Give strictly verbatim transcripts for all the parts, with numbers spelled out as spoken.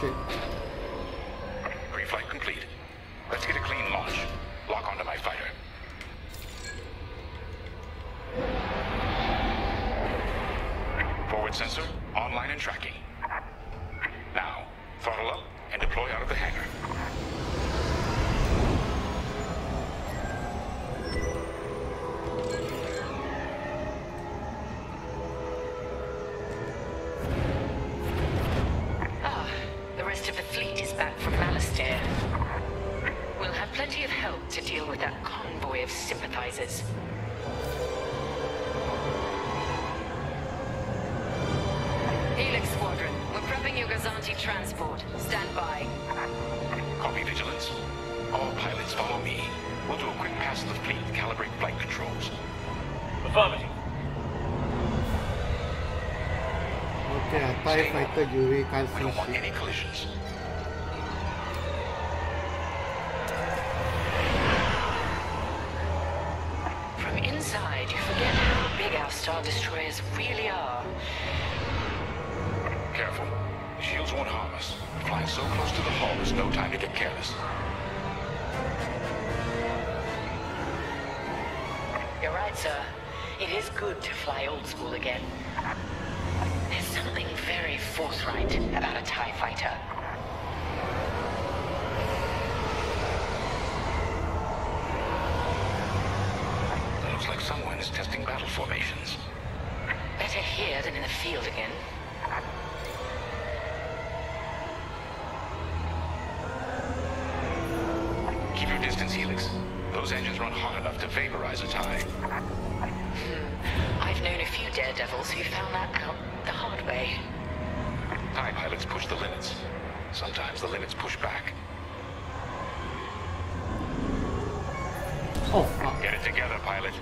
shit. Pre-flight complete. Let's get a clean launch. Lock onto my fighter. Forward sensor, online and tracking. Now, throttle up and deploy out of the hangar. Ah, the rest of the fleet is back from Malastare. We'll have plenty of help to deal with that convoy of sympathizers. Helix Squadron, we're prepping your Gazanti transport. Stand by. Copy, Vigilance. All pilots follow me. We'll do a quick pass of the fleet to calibrate flight controls. Affirmative. Okay, a TIE fighter U A V can't We see don't want shit. any collisions. From inside, you forget how big our Star Destroyers really are. Careful. The shields won't harm us. Flying so close to the hull, there's no time to get careless. You're right, sir. It is good to fly old school again. There's something very forthright about a TIE fighter. Looks like someone is testing battle formations. Better here than in the field again. Keep your distance, Helix. Those engines run hot enough to vaporize a TIE. Hmm. I've known a few daredevils who found that out the hard way. TIE pilots push the limits. Sometimes the limits push back. Oh fuck. Get it together, pilot.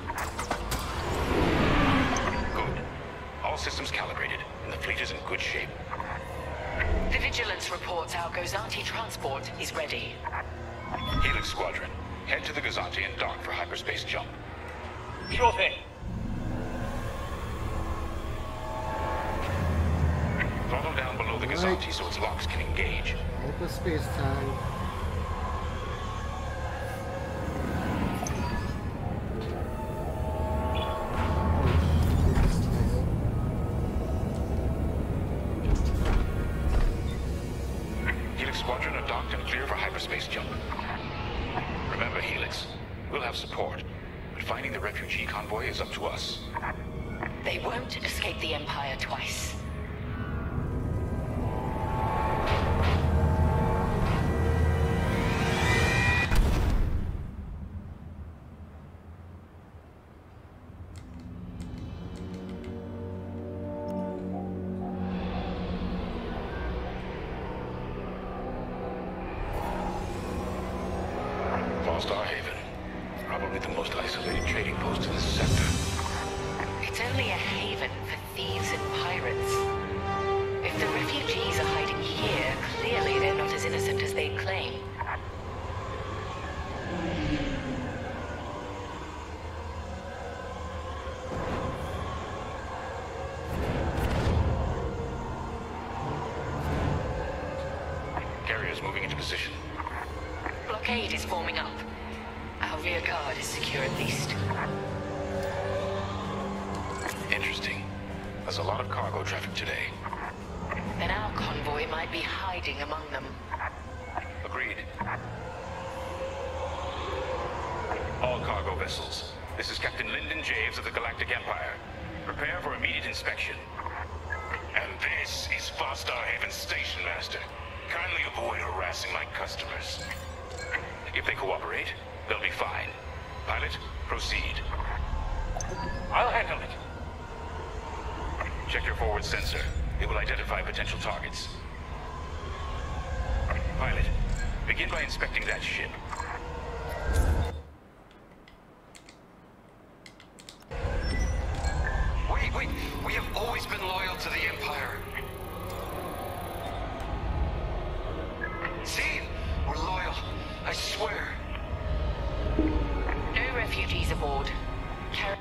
Good. All systems calibrated, and the fleet is in good shape. The Vigilance reports our Gozanti transport is ready. Helix Squadron, head to the Gazanti and dock for hyperspace jump. Sure thing. Throttle down below the Gazanti so its locks can engage. Hyperspace time. Helix Squadron are docked and clear for hyperspace jump. Remember, Helix, we'll have support, but finding the refugee convoy is up to us. They won't escape the Empire twice. Star Haven, probably the most isolated trading post in this sector. It's only a haven for thieves and pirates. If the refugees are hiding here, clearly they're not as innocent as they claim. Carrier's moving into position. Blockade is forming up. Our rear guard is secure at least. Interesting. There's a lot of cargo traffic today. Then our convoy might be hiding among them. Agreed. All cargo vessels. This is Captain Lyndon Javes of the Galactic Empire. Prepare for immediate inspection. And this is Far Star Haven Station Master. Kindly avoid harassing my customers. If they cooperate, they'll be fine. Pilot, proceed. I'll handle it. Check your forward sensor. It will identify potential targets. Pilot, begin by inspecting that ship. Wait, wait. We have always been loyal to the Empire. See? We're loyal. I swear. No refugees aboard. Car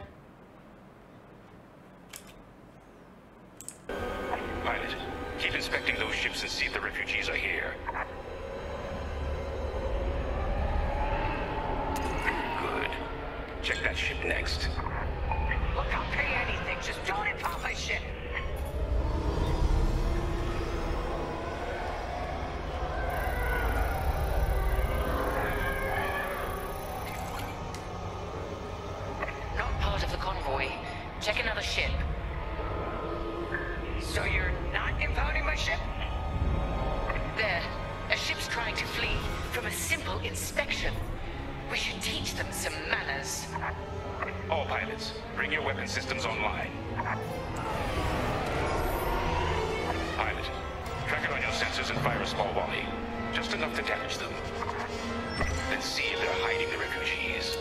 Pilot, keep inspecting those ships and see if the refugees are here. check that ship next. Look, I'll pay anything. Just don't impound my ship. Not part of the convoy. Check another ship. So you're not impounding my ship? There. A ship's trying to flee from a simple inspection. We should teach them some manners. All pilots, bring your weapon systems online. Pilot, track it on your sensors and fire a small volley. Just enough to damage them. Then see if they're hiding the refugees.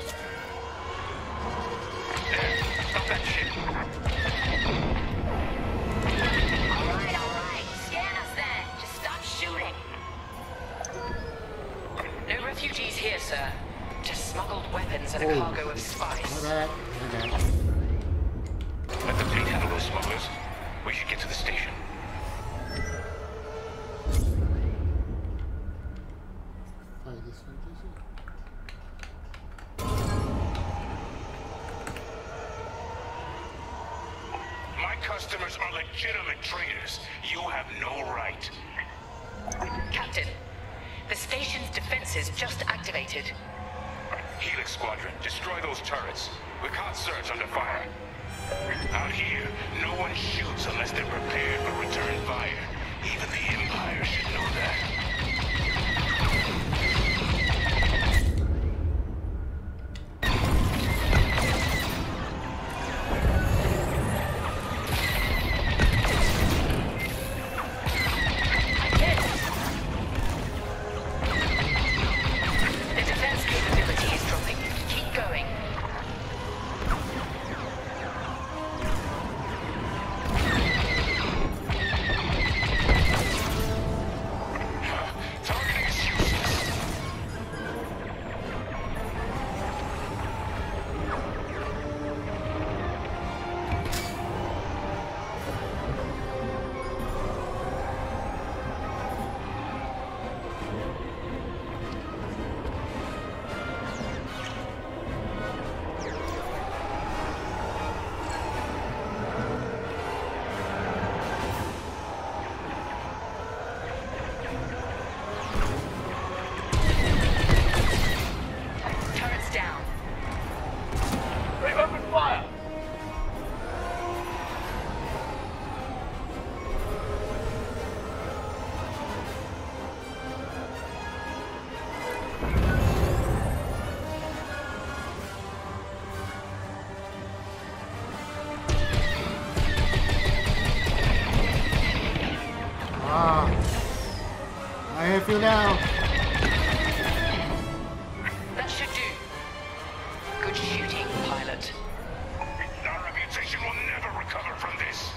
There, stop that ship. Alright, alright. Scan us then. Just stop shooting. No refugees here, sir. Just smuggled weapons and a Oh. cargo of spice. Alright, alright. Let the fleet handle those smugglers. We should get to the station. Try this one, Jason. My customers are legitimate traders. You have no right. Captain, the station's defenses just activated. Helix Squadron, destroy those turrets. We can't search under fire. Out here, no one shoots unless they're prepared for return fire. Even the Empire should know that. The defense capability is dropping. Keep going. Targeting is useless. Turrets down. They open fire! Ah. I have you now. That should do. Good shooting, pilot. Our reputation will never recover from this.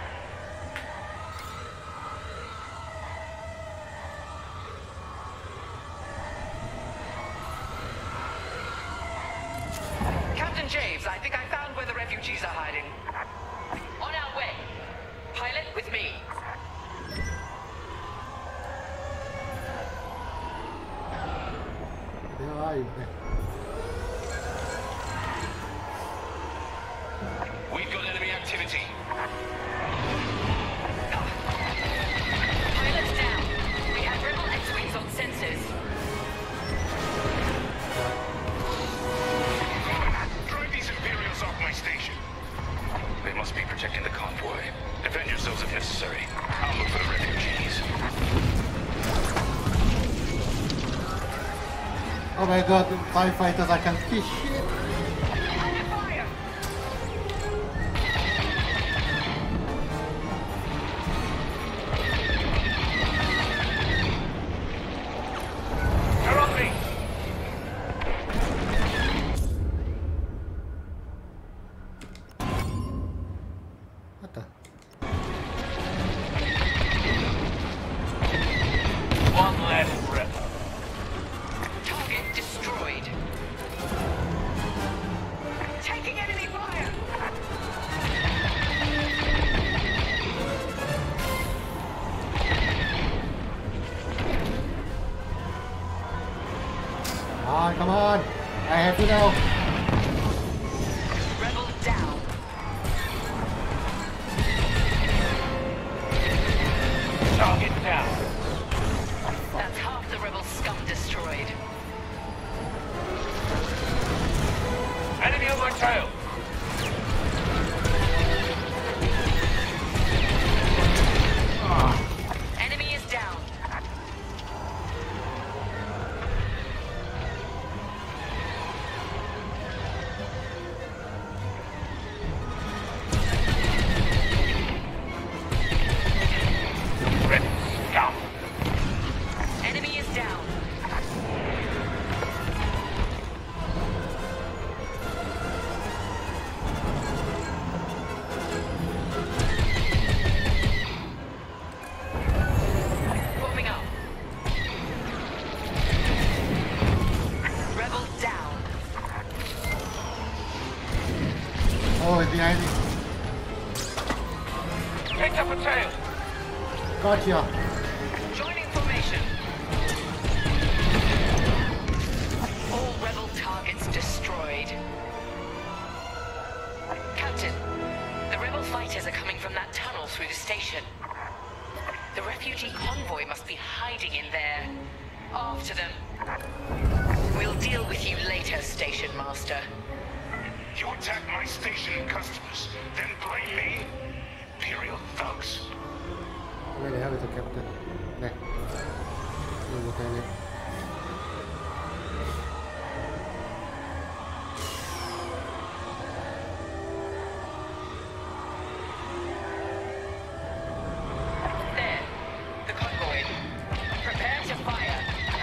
Captain James, I think I found where the refugees are hiding. On our way. Pilot, with me. Where are you? We've got enemy activity. Pilots down. We have rebel X-Wings on sensors. Drive these Imperials off my station. They must be protecting the convoy. Defend yourselves if necessary. I'll look for the refugees. Oh my god, firefighters, I can see shit. Under fire! They're on me! What the? One less rebel. Target destroyed. Taking enemy fire! Ah, come on! I have you now. tail. Enemy is down. Red scum. Enemy is down. Forming up. Rebel down. Oh, it's behind me. Picked up a tail. Gotcha. Joining formation. All rebel targets destroyed. Captain, the rebel fighters are coming from that tunnel through the station. The refugee convoy must be hiding in there. After them. We'll deal with you later, Station Master. You attack my station and customers, then blame me? Imperial thugs. Where the hell is the captain? There. The lieutenant. There. The convoy. Prepare to fire.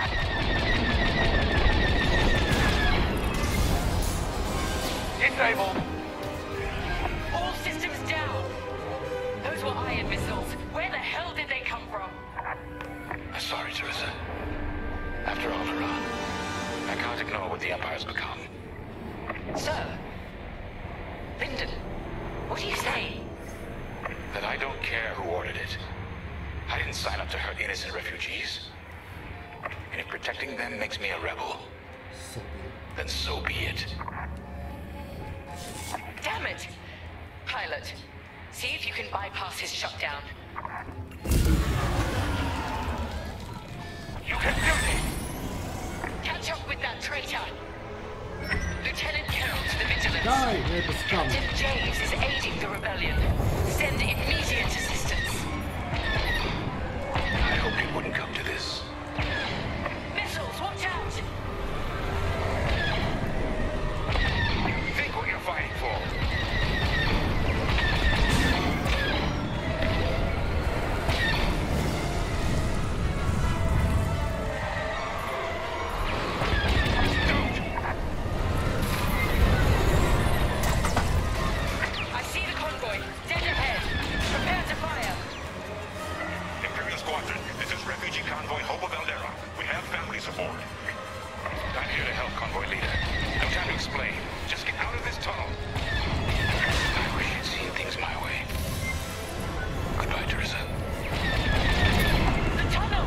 Disabled. All systems down. Those were iron missiles. Where the hell did they come from? I'm sorry, Teresa. After Alderaan, I can't ignore what the Empire's become. Sir. Lyndon. What do you say? That I don't care who ordered it. I didn't sign up to hurt innocent refugees. And if protecting them makes me a rebel, So then so be it. Damn it! Pilot, see if you can bypass his shutdown. You can do this. Catch up with that traitor! Lieutenant Carroll to the Vigilance. die, where the scum. Captain James is aiding the rebellion. Send immediate assistance. I hoped it wouldn't come to this. Missiles, watch out! Think what you're fighting for. I see the convoy. Dead ahead. Prepare to fire. Imperial Squadron, this is refugee convoy Hope of Eldera. We have families aboard. I'm here to help, convoy leader. No time to explain. Just get out of this tunnel. I wish you'd seen things my way. Goodbye, Teresa. The tunnel!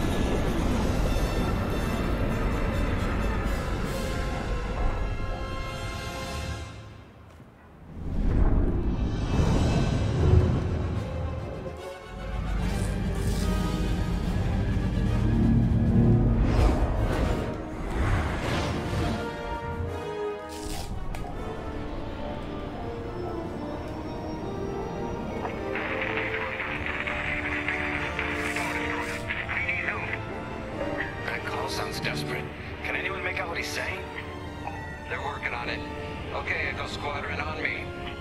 That call sounds desperate. Can anyone make out what he's saying? They're working on it. Okay, Echo Squadron, on me.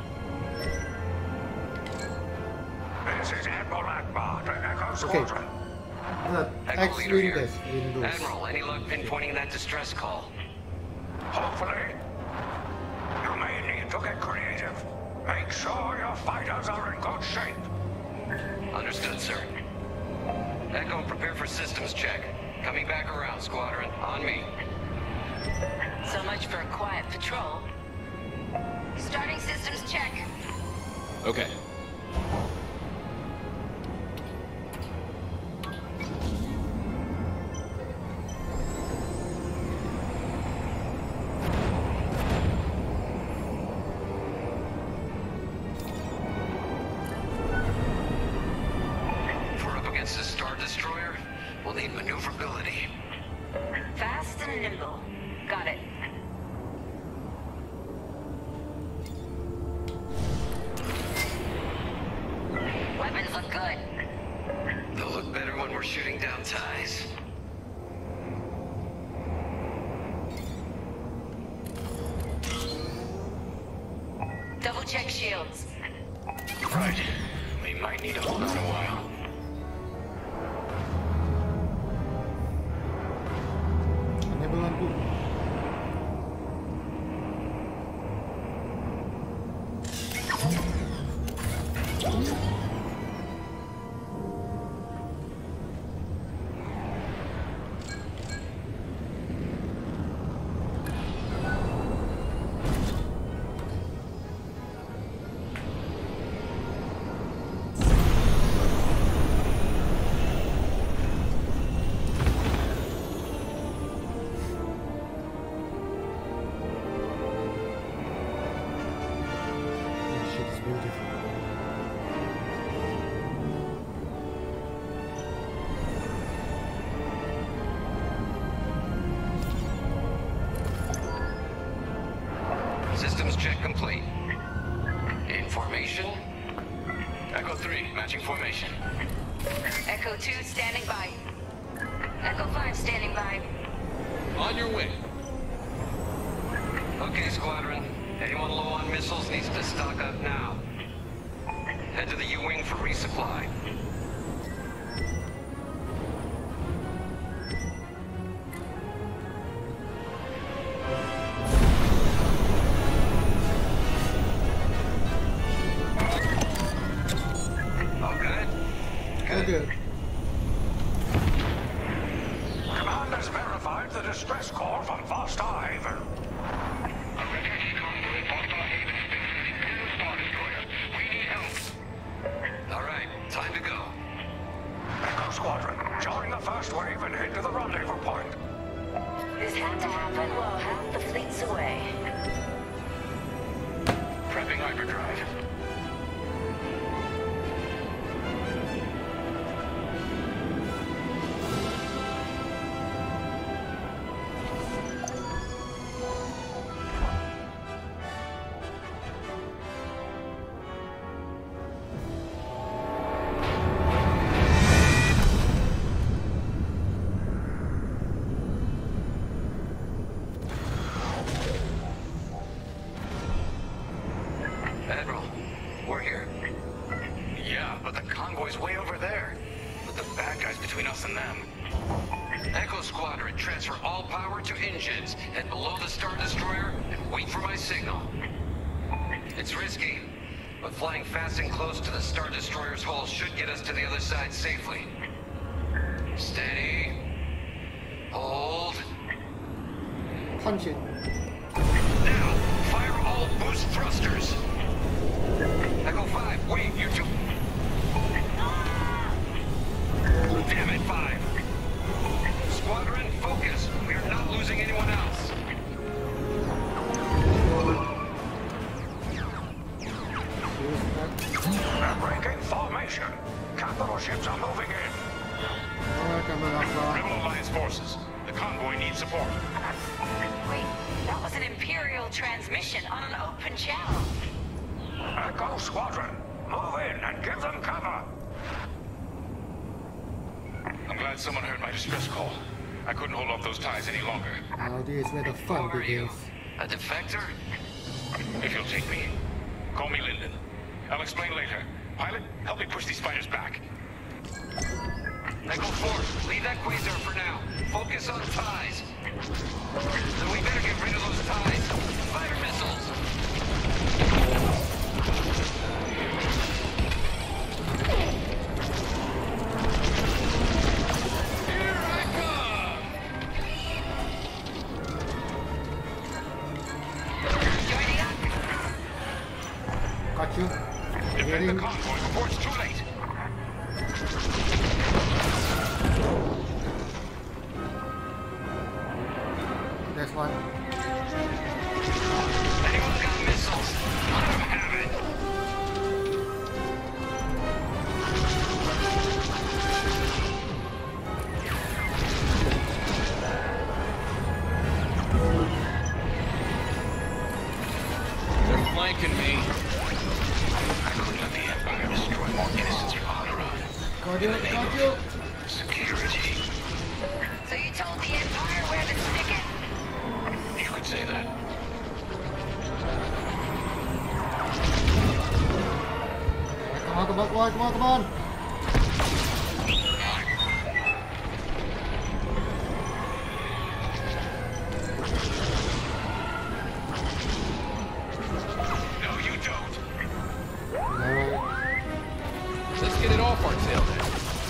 This is Admiral Akbar to Echo Okay. The Echo X Leader here. Windows. Windows. Admiral, any luck pinpointing that distress call? Hopefully. You may need to get creative. Make sure your fighters are in good shape. Understood, sir. Echo, prepare for systems check. Coming back around, Squadron. On me. So much for a quiet patrol. Starting systems check. Okay. If we're up against a Star Destroyer, we'll need maneuverability. Fast and nimble. Got it. ties. Double check shields. Right. We might need to hold on a while. Enable lampu. This shit is beautiful. Systems check complete. In formation. Echo three, matching formation. Echo two standing by. Echo five standing by. On your way. Okay, Squadron. Anyone low on missiles needs to stock up now. Head to the U-Wing for resupply. All good? Oh, good. Command has verified the distress call from Foster Haven. A refugee convoy at Foster Haven has been sending to the Star Destroyer. We need help. All right, time to go. Echo Squadron, join the first wave and head to the rendezvous point. This had to happen while half the fleet's away. Prepping hyperdrive. Admiral, we're here. Yeah, but the convoy's way over there. With the bad guys between us and them. Echo Squadron, transfer all power to engines. Head below the Star Destroyer and wait for my signal. It's risky, but flying fast and close to the Star Destroyer's hull should get us to the other side safely. Steady. Hold. Punch it. Now, fire all boost thrusters. Echo five, wait, you're too... Damn it, five. Squadron, focus. We are not losing anyone else. Use that. They're breaking formation. Capital ships are moving in. Alright, camera off. Rebel Alliance forces. The convoy needs support. Wait, that was an Imperial transmission on an open channel. Echo Squadron, move in and give them cover. I'm glad someone heard my distress call. I couldn't hold off those ties any longer. Now this is where the fun Who are you? begins. A defector? If you'll take me, call me Linden. I'll explain later. Pilot, help me push these fighters back. Echo four, leave that quasar for now. Focus on ties. Then we better get rid of those ties. Fire missiles. Here I come! Joining up. Got you. Defend the Getting. convoy before it's too late. There's one. Anyone got missiles? Let them have it. They're flanking me. I couldn't let the Empire destroy more innocents for Alderaan. Got you. Got you. Security. I'd say that. Come on, come on, come on, come on, come on! No, you don't. No. Let's get it off our tail then.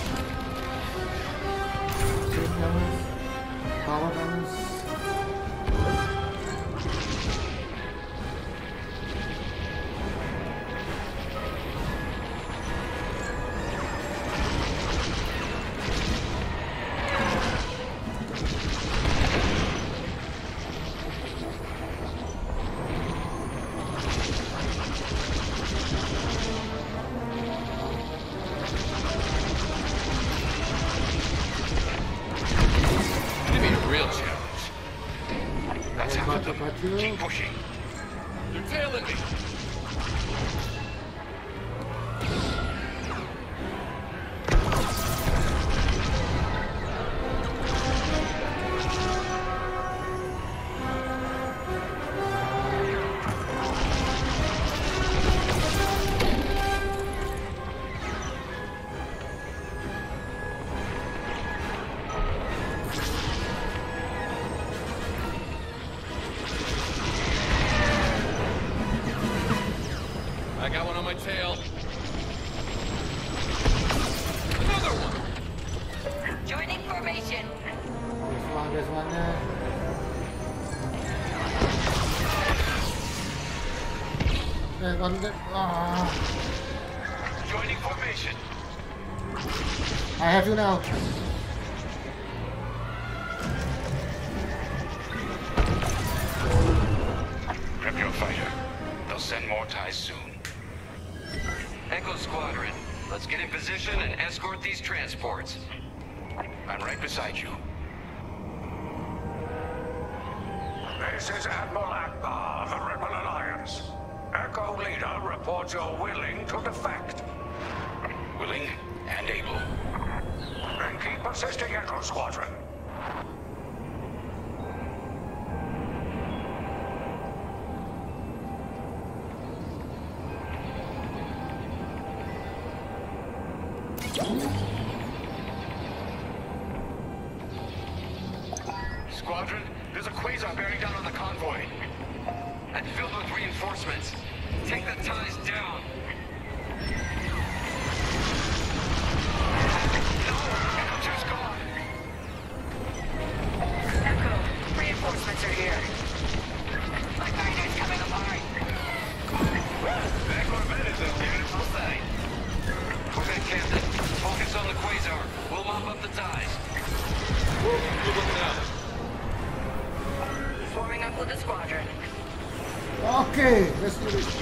Signals. Power guns. Give me a real challenge. That's Got half you, of them. got you. Keep pushing. They're tailing me. I got one on my tail. Another one. Joining formation. There's one, there's one there. There's one there. Ah, Joining formation. I have you now. Prep your fighter. They'll send more ties soon. Echo Squadron, let's get in position and escort these transports. I'm right beside you. This is Admiral Akbar, the Rebel Alliance. Echo Leader reports you're willing to defect. Willing and able. Then keep assisting Echo Squadron. Squadron, there's a quasar bearing down on the convoy. And filled with reinforcements. Take the ties down. Echo two's gone. Echo, reinforcements are here. My fighter's coming apart. That Corvette is a beautiful sight. Okay, Captain. Focus on the quasar. We'll mop up the ties. Good looking out. Forming up with the squadron. Okay, let's do this.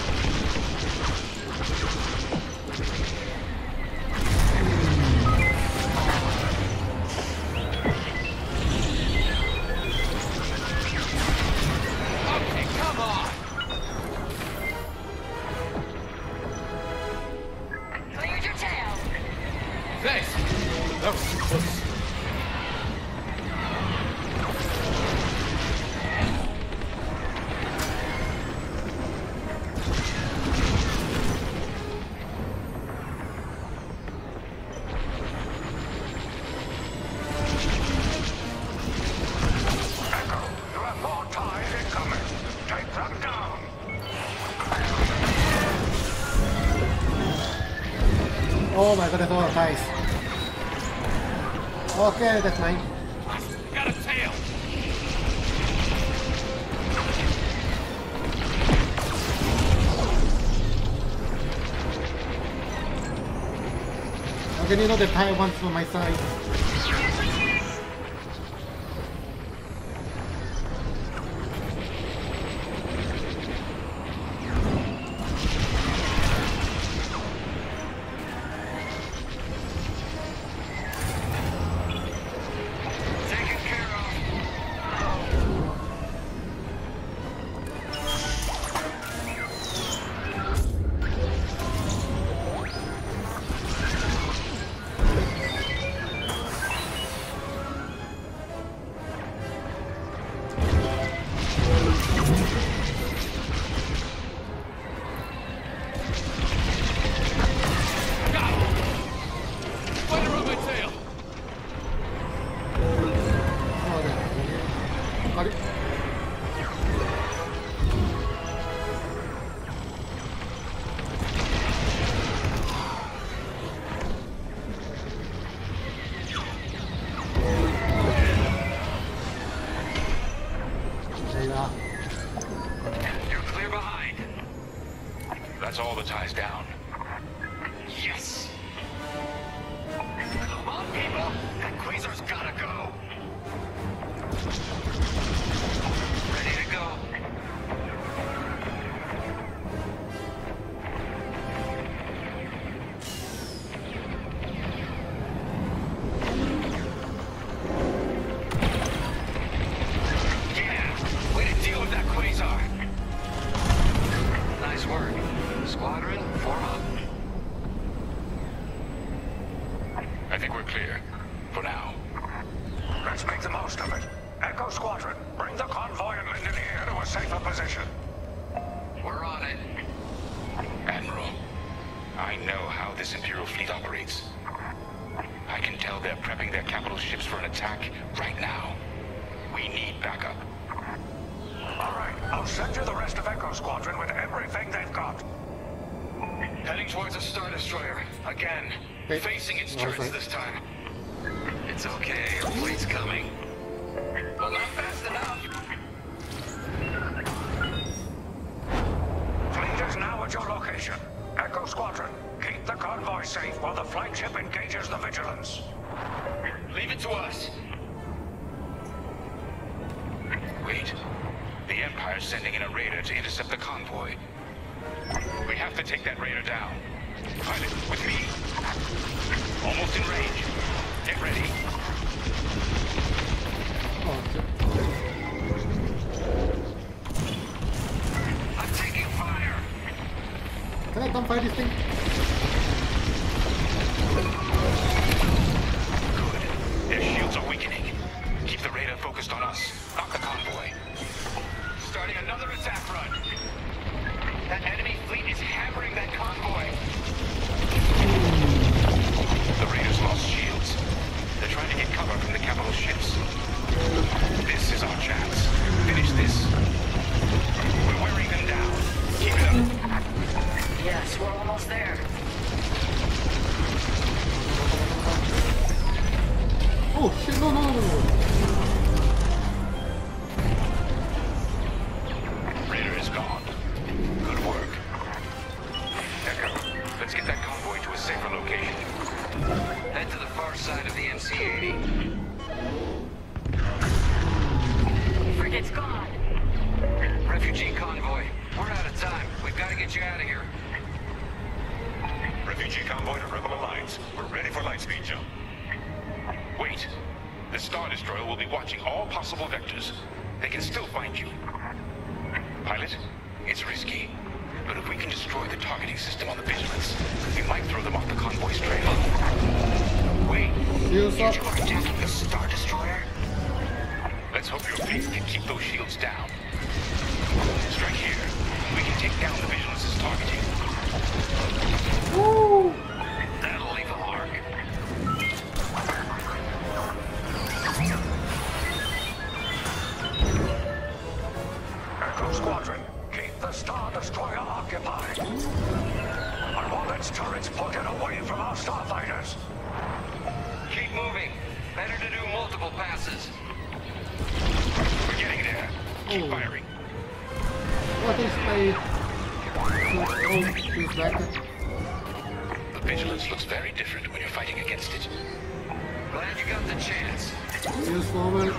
Okay, come on. Cleared your tail. Thanks. That was too close. Echo, you have more ties incoming. Take them down. Oh my god, that's all the ties. Okay, that's mine. Got a tail. Okay, you know the tie ones on my side. Taken care of. Fighter on my tail! Oh, there. Got it. Đây là. You're clear behind. That's all the ties down. Yes! Come on, people! That Quasar's gotta go! Ready to go. Yeah! Way to deal with that Quasar! Nice work. Squadron, form up. I think we're clear. For now. Let's make the most of it. Echo Squadron, bring the convoy and Linden here to a safer position. We're on it. Admiral, I know how this Imperial fleet operates. I can tell they're prepping their capital ships for an attack right now. We need backup. All right, I'll send you the rest of Echo Squadron with everything they've got. Heading towards a Star Destroyer. Again. Hey, Facing its no, turrets sorry. this time. It's okay. Our fleet's coming. Well, not fast enough. Fleet is now at your location. Echo Squadron, keep the convoy safe while the flagship engages the Vigilance. Leave it to us. Wait. The Empire's sending in a raider to intercept the convoy. We have to take that raider down. Pilot, with me. Almost in range. Get ready. Oh, shit. I'm taking fire. Can I come fight this thing? Good. Their shields are weakening. Keep the raider focused on us, not the convoy. Starting another attack run. That enemy fleet is hammering that convoy. The raiders lost shields. They're trying to get cover from the capital ships. This is our chance. Finish this. We're wearing them down. Keep it up. Yes, we're almost there. Oh shit! No, no, no, no. Raider is gone. Good work. Echo, let's get that convoy to a safer location. Head to the far side of the M C eighty. Frigate's gone. Refugee convoy. We're out of time. We've got to get you out of here. Refugee convoy to Rebel Alliance. We're ready for lightspeed jump. Wait. The Star Destroyer will be watching all possible vectors. They can still find you. Pilot, it's risky. But if we can destroy the targeting system on the Vigilance, we might throw them off the convoy's trail. Wait. Shields up. You are attacking the Star Destroyer? Let's hope your fleet can keep those shields down. Strike here. We can take down the Vigilance's targeting. Woo! That'll leave a mark. Echo Squadron, keep the Star Destroyer occupied. I want its turrets pointed away from our starfighters. Keep moving. Better to do multiple passes. We're getting there. Keep Oh. firing. What is my... Oh, she's back. The Vigilance looks very different when you're fighting against it. Glad you got the chance. Shields forward.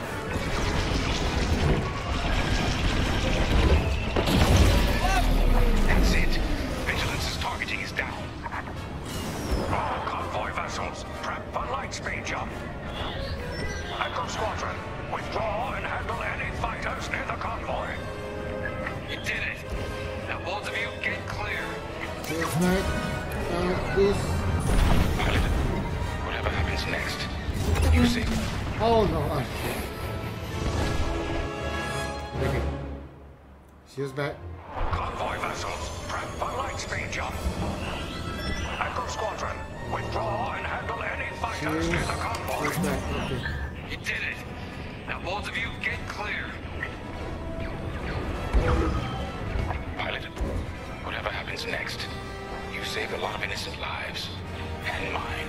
That's it. Vigilance's targeting is down. All convoy vessels, prep for lightspeed jump. Echo Squadron, withdraw and handle any fighters near the convoy. You did it. Now both of you get clear. There's night. Uh, this. Pilot, whatever happens next, you see. Oh no. Ah, shit. Okay. Cheers back. Convoy vessels, prep for lightspeed jump. Echo Squadron, withdraw and handle any fighters Cheers. near the convoy. Cheers back. Okay. You did it. Now both of you get clear. Pilot, whatever happens next, you saved a lot of innocent lives. And mine.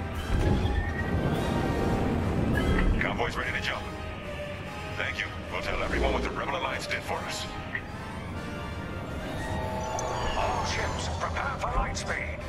Convoy's ready to jump. Thank you. We'll tell everyone what the Rebel Alliance did for us. All ships, prepare for lightspeed.